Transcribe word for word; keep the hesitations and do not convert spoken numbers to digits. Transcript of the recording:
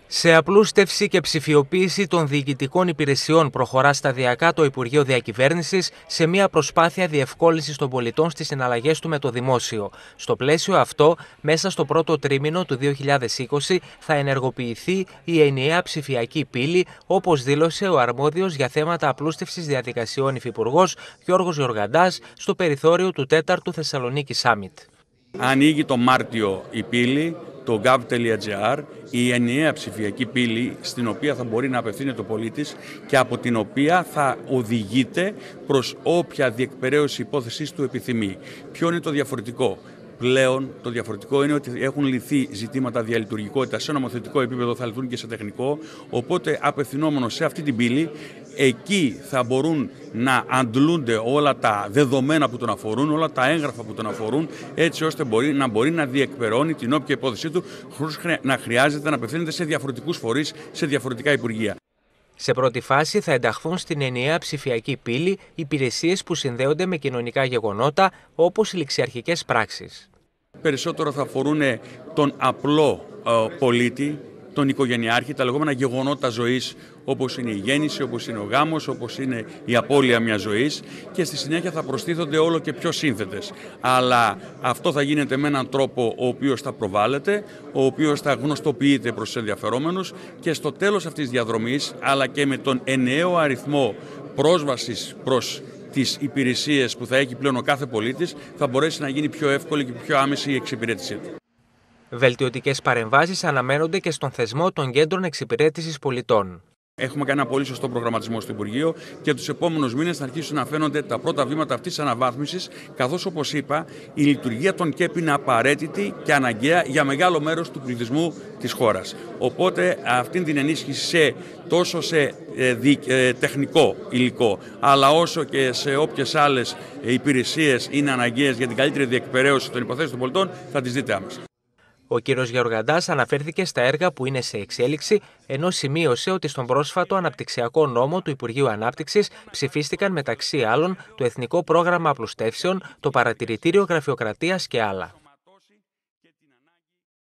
Σε απλούστευση και ψηφιοποίηση των διοικητικών υπηρεσιών προχωρά σταδιακά το Υπουργείο Διακυβέρνησης σε μια προσπάθεια διευκόλυνσης των πολιτών στις συναλλαγές του με το δημόσιο. Στο πλαίσιο αυτό, μέσα στο πρώτο τρίμηνο του δύο χιλιάδες είκοσι θα ενεργοποιηθεί η ενιαία ψηφιακή πύλη, όπως δήλωσε ο αρμόδιος για θέματα απλούστευσης διαδικασιών υφυπουργός Γιώργος Γεωργαντάς στο περιθώριο του τέταρτου Θεσσαλονίκη Summit. Ανοίγει το Μάρτιο η πύλη, το gov τελεία gr, η ενιαία ψηφιακή πύλη στην οποία θα μπορεί να απευθύνεται ο πολίτης και από την οποία θα οδηγείται προς όποια διεκπεραίωση υπόθεσης του επιθυμεί. Ποιο είναι το διαφορετικό? Πλέον το διαφορετικό είναι ότι έχουν λυθεί ζητήματα διαλειτουργικότητας σε νομοθετικό επίπεδο, θα λυθούν και σε τεχνικό, οπότε απευθυνόμενος σε αυτή την πύλη, εκεί θα μπορούν να αντλούνται όλα τα δεδομένα που τον αφορούν, όλα τα έγγραφα που τον αφορούν, έτσι ώστε μπορεί, να μπορεί να διεκπεραιώνει την όποια υπόθεσή του, χωρίς να χρειάζεται να απευθύνεται σε διαφορετικούς φορείς, σε διαφορετικά υπουργεία. Σε πρώτη φάση θα ενταχθούν στην ενιαία ψηφιακή πύλη υπηρεσίες που συνδέονται με κοινωνικά γεγονότα, όπως οι ληξιαρχικές πράξεις. Περισσότερο θα αφορούν τον απλό ε, πολίτη, τον οικογενειάρχη, τα λεγόμενα γεγονότα ζωής, όπως είναι η γέννηση, όπως είναι ο γάμος, όπως είναι η απώλεια μιας ζωής, και στη συνέχεια θα προστίθονται όλο και πιο σύνθετες. Αλλά αυτό θα γίνεται με έναν τρόπο ο οποίος θα προβάλλεται, ο οποίος θα γνωστοποιείται προς τους ενδιαφερόμενους, και στο τέλος αυτής της διαδρομής, αλλά και με τον ενιαίο αριθμό πρόσβασης προς τις υπηρεσίες που θα έχει πλέον ο κάθε πολίτης, θα μπορέσει να γίνει πιο εύκολη και πιο άμεση η εξυπηρέτησή του. Βελτιωτικές παρεμβάσεις αναμένονται και στον θεσμό των κέντρων εξυπηρέτησης πολιτών. Έχουμε κάνει ένα πολύ σωστό προγραμματισμό στο Υπουργείο και τους επόμενους μήνες θα αρχίσουν να φαίνονται τα πρώτα βήματα αυτής της αναβάθμισης, καθώς, όπως είπα, η λειτουργία των ΚΕΠ είναι απαραίτητη και αναγκαία για μεγάλο μέρος του πληθυσμού της χώρας. Οπότε αυτήν την ενίσχυση σε, τόσο σε ε, δι, ε, τεχνικό υλικό, αλλά όσο και σε όποιες άλλες υπηρεσίες είναι αναγκαίες για την καλύτερη διεκπεραίωση των υποθέσεων των πολιτών, θα τις δείτε άμεσα. Ο κύριος Γεωργαντάς αναφέρθηκε στα έργα που είναι σε εξέλιξη, ενώ σημείωσε ότι στον πρόσφατο αναπτυξιακό νόμο του Υπουργείου Ανάπτυξης ψηφίστηκαν μεταξύ άλλων το Εθνικό Πρόγραμμα Απλουστεύσεων, το Παρατηρητήριο Γραφειοκρατίας και άλλα.